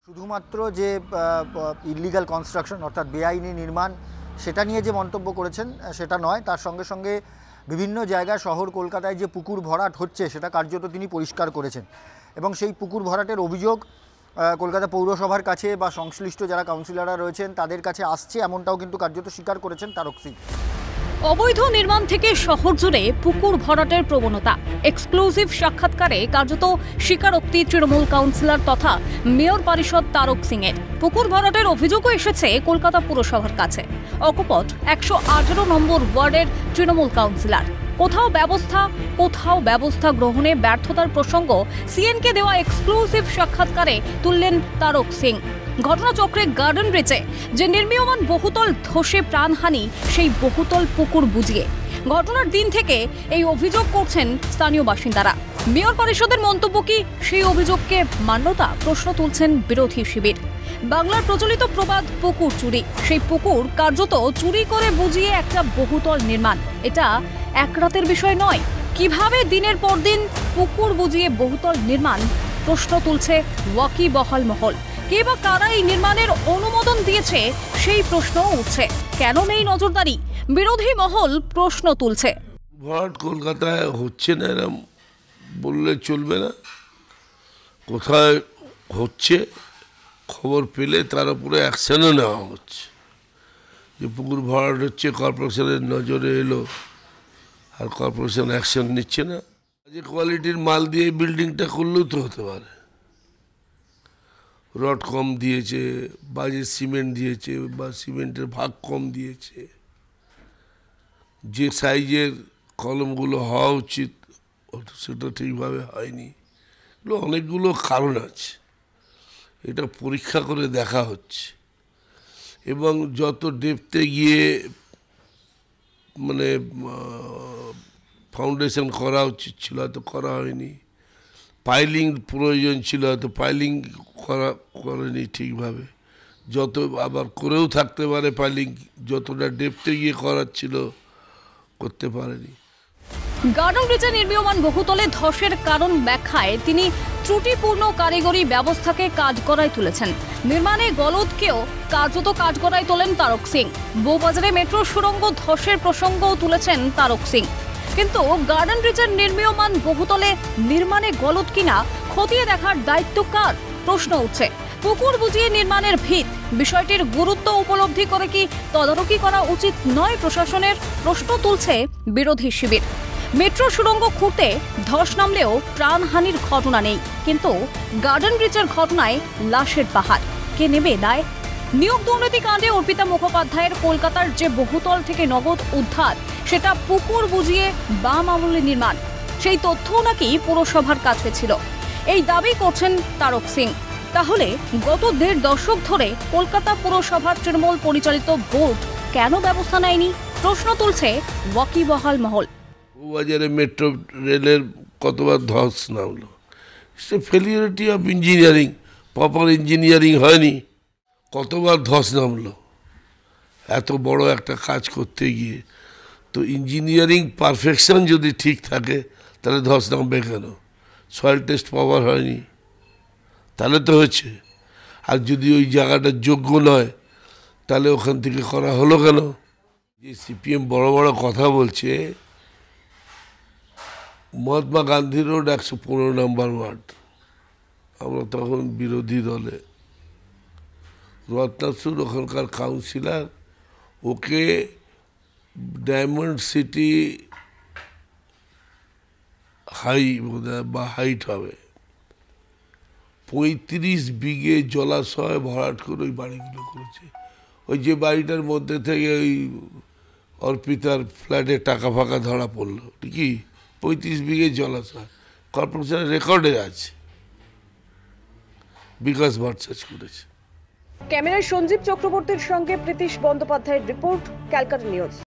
শুধুমাত্র যে illegal construction অর্থাৎ বেআইনি নির্মাণ সেটা নিয়ে যে মন্তব্য করেছেন সেটা নয়, তার সঙ্গে সঙ্গে বিভিন্ন জায়গায় শহর কলকাতায় যে পুকুর ভরাট হচ্ছে সেটা কার্যত তিনি পরিষ্কার করেছেন এবং সেই পুকুর ভরাটের অভিযোগ কলকাতা পৌরসভার কাছে বা সংশ্লিষ্ট যারা কাউন্সিলররা রয়েছেন তাদের কাছে আসছে, এমনটাও কিন্তু কার্যত স্বীকার করেছেন তারক সিং। অবৈধ নির্মাণ থেকে শহর জুড়ে পুকুর ভরাটের প্রবণতা, এক্সক্লুসিভ সাক্ষাৎকারে কার্যত স্বীকারোক্তি তৃণমূল কাউন্সিলর তথা মেয়র পরিষদ তারক সিং এর। পুকুর ভরাটের অভিযোগও এসেছে কলকাতা পুরসভার কাছে। অকপট 118 নম্বর ওয়ার্ডের তৃণমূল কাউন্সিলর। কোথাও ব্যবস্থা গ্রহণে ব্যর্থতার প্রসঙ্গ সিএনকে দেওয়া এক্সক্লুসিভ সাক্ষাৎকারে তুললেন তারক সিং। ঘটনাচক্রে গার্ডেন ব্রিজে যে নির্মীয়মান বহুতল ধসে প্রাণহানি, সেই বহুতল পুকুর বুঝিয়ে ঘটনার দিন থেকে এই অভিযোগ করছেন স্থানীয় বাসিন্দারা। মেয়র পরিষদের মন্তব্য কি সেই অভিযোগকে মান্যতা, প্রশ্ন তুলছেন বিরোধী শিবির। বাংলার প্রচলিত প্রবাদ পুকুর চুরি, সেই পুকুর কার্যত চুরি করে বুঝিয়ে একটা বহুতল নির্মাণ। এটা এক রাতের বিষয় নয়। কিভাবে দিনের পর দিন পুকুর বুঝিয়ে বহুতল নির্মাণ, প্রশ্ন তুলছে ওয়াকিবহাল মহল। কে বা কারা এই নির্মাণের অনুমোদন দিয়েছে সেই প্রশ্নও উঠছে। কেন নেই নজরদারি, বিরোধী মহল প্রশ্ন তুলছে। ভরাট কলকাতায় হচ্ছে না এরম বললে চলবে না। কোথায় হচ্ছে খবর পেলে তার উপরে অ্যাকশনও নেওয়া হচ্ছে। যে পুকুর ভরাট হচ্ছে কর্পোরেশনের নজরে এলো আর কর্পোরেশন অ্যাকশন নিচ্ছে না। যে কোয়ালিটির মাল দিয়ে বিল্ডিংটা করলেও তো হতে পারে। রড কম দিয়েছে, বাজে সিমেন্ট দিয়েছে বা সিমেন্টের ভাগ কম দিয়েছে, যে সাইজের কলমগুলো হওয়া উচিত সেটা ঠিকভাবে হয়নি। এগুলো অনেকগুলো কারণ আছে, এটা পরীক্ষা করে দেখা হচ্ছে এবং যত ডেপথে গিয়ে মানে ফাউন্ডেশন করা উচিত ছিল হয়তো করা হয়নি, পাইলিং প্রয়োজন ছিল হয়তো পাইলিং করেনি ঠিকভাবে, যত আবার করেও থাকতে পারে পাইলিং যতটা ডেপথে গিয়ে করার ছিল করতে পারেনি। গার্ডেন ব্রিজে নির্মীয়মান বহুতলে ধসের কারণ ব্যাখ্যায় তিনি ত্রুটিপূর্ণ কারিগরি ব্যবস্থাকে কাঠগড়ায় তুলেছেন। নির্মাণে গলদকেও কার্যত কাঠগড়ায় তোলেন তারক সিং। বউবাজারে মেট্রো সুড়ঙ্গ ধসের প্রসঙ্গও তুলেছেন তারক সিং। কিন্তু গার্ডেন ব্রিজের নির্মীয়মান বহুতলে নির্মাণে গলদ কিনা খতিয়ে দেখার দায়িত্ব কার, প্রশ্ন উঠছে। পুকুর বুঝিয়ে নির্মাণের ভিত, বিষয়টির গুরুত্ব উপলব্ধি করে কি তদারকি করা উচিত নয় প্রশাসনের, প্রশ্ন তুলছে বিরোধী শিবির। মেট্রো সুড়ঙ্গ খুঁড়তে ধস নামলেও প্রাণহানির ঘটনা নেই, কিন্তু গার্ডেন ব্রিজের ঘটনায় লাশের পাহাড়। কে নেবে দায়? নিয়োগ দুর্নীতি কাণ্ডে অর্পিতা মুখোপাধ্যায়ের কলকাতার যে বহুতল থেকে নগদ উদ্ধার, সেটা পুকুর বুঝিয়ে বাম আমলে নির্মাণ। সেই তথ্যও নাকি পুরসভার কাছে ছিল, এই দাবি করছেন তারক সিং। তাহলে গত 1.5 দশক ধরে কলকাতা পুরসভার তৃণমূল পরিচালিত বোর্ড কেন ব্যবস্থা নেয়নি, প্রশ্ন তুলছে ওয়াকিবহাল মহল। বাজারে মেট্রো রেলের কতবার ধস নামলো, সে failurity of engineering, proper engineering হয়নি। কতবার ধস নামলো এত বড় একটা কাজ করতে গিয়ে। তো ইঞ্জিনিয়ারিং পারফেকশন যদি ঠিক থাকে তাহলে ধস নামবে কেন? সয়েল টেস্ট পাওয়ার হয়নি, তাহলে তো হয়েছে। আর যদি ওই জায়গাটা যোগ্য নয় তাহলে ওখান থেকে করা হলো কেন? যে সিপিএম বড় বড় কথা বলছে, Mahatma Gandhi road 115 number ward, আমরা তখন বিরোধী দলে, রত্নাসুর ওখানকার কাউন্সিলর, ওকে ডায়মন্ড সিটি হাই বা হাইট হবে 35 বিঘে জলাশয় ভরাট করে ওই বাড়িগুলো করেছে। ওই যে বাড়িটার মধ্যে থেকে ওই অর্পিতার ফ্ল্যাটে টাকা ফাঁকা ধরা পড়লো, ঠিকই 35 বিঘে জলাশয় কর্পোরেশনের রেকর্ডে আছে, বিকাশ ভট্ট সার্চ করেছে। ক্যামেরায় সঞ্জীব চক্রবর্তীর সঙ্গে প্রীতিশ বন্দ্যোপাধ্যায়ের রিপোর্ট, ক্যালকাটা নিউজ।